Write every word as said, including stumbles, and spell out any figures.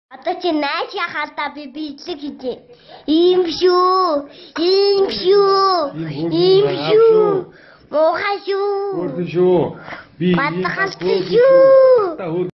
Одоо чи найч яхаалтаа би бичлэг хийжээ. Ийм шүү. Ийм шүү. Ийм шүү. Муухай шүү. Хурдан шүү. Би Бадгалтай шүү.